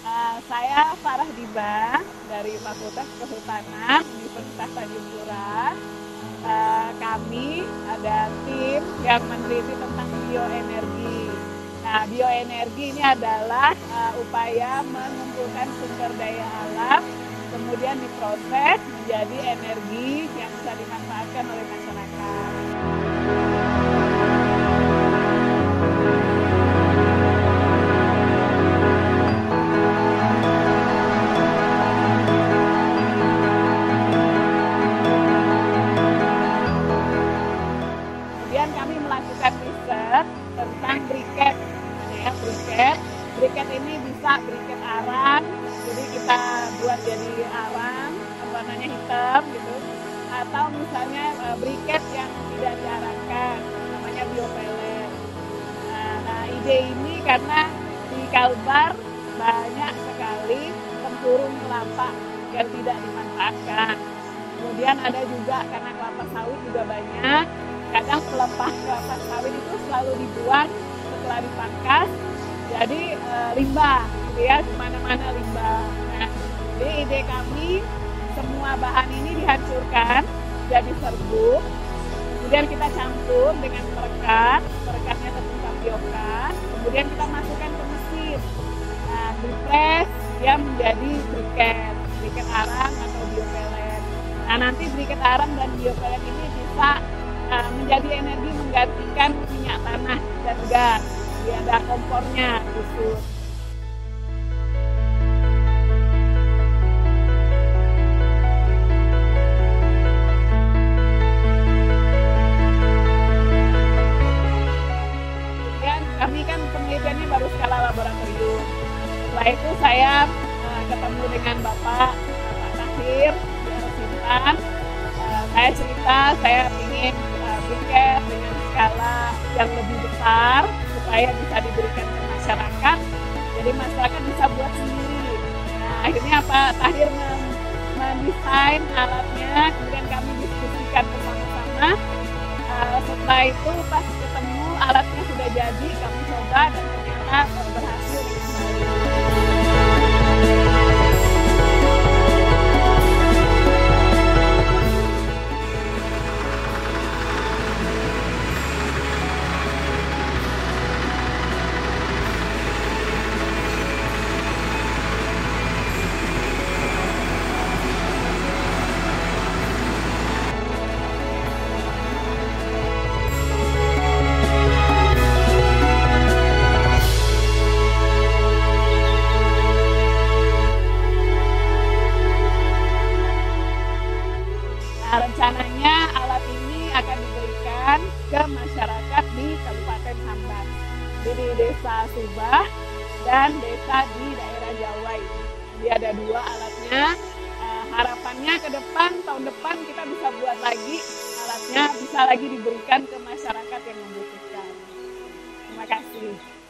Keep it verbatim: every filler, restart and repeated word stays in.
Uh, saya Farah Diba dari Fakultas Kehutanan Universitas Tanjung Pura. Uh, kami ada tim yang meneliti tentang bioenergi. Nah, bioenergi ini adalah uh, upaya mengumpulkan sumber daya alam, kemudian diproses menjadi energi yang bisa dimanfaatkan oleh masyarakat. Kemudian kami melakukan riset tentang briket, ya briket. Briket ini bisa briket arang, jadi kita buat jadi arang, warnanya hitam gitu. Atau misalnya briket yang tidak diarangkan, namanya biopelet. Nah, nah ide ini karena di Kalbar banyak sekali tempurung kelapa yang tidak dimanfaatkan. Kemudian ada juga karena kelapa sawit juga banyak. Kadang pelepah kelapa sawit itu selalu dibuang setelah dipangkas, jadi e, limbah, gitu ya, kemana-mana limbah. Nah, jadi ide kami semua bahan ini dihancurkan jadi serbuk, kemudian kita campur dengan perekat, perekatnya tepung tapioka, kemudian kita masukkan ke mesin. Nah, dipres dia menjadi briket, briket arang atau biopelet. Nah, nanti briket arang dan biopelet ini bisa uh, menjadi energi menggantikan minyak tanah dan gas. Jadi ada kompornya khusus. Kemudian kami kan penelitiannya baru skala laboratorium. Setelah itu saya uh, ketemu dengan Bapak Pak Tahir di Simpan. Uh, saya cerita saya ingin uh, briket dengan skala yang lebih besar supaya bisa diberikan ke masyarakat. Jadi masyarakat bisa buat sendiri. Nah, akhirnya Pak Tahir mendesain alatnya, kemudian kami diskusikan bersama-sama. Uh, setelah itu pas ketemu alatnya sudah jadi, kami coba dan ternyata uh, berhasil dengan baik. Rencananya alat ini akan diberikan ke masyarakat di Kabupaten Hamban, di Desa Subah dan desa di daerah Jawa ini. Jadi ada dua alatnya. Uh, harapannya ke depan, tahun depan kita bisa buat lagi alatnya, bisa lagi diberikan ke masyarakat yang membutuhkan. Terima kasih.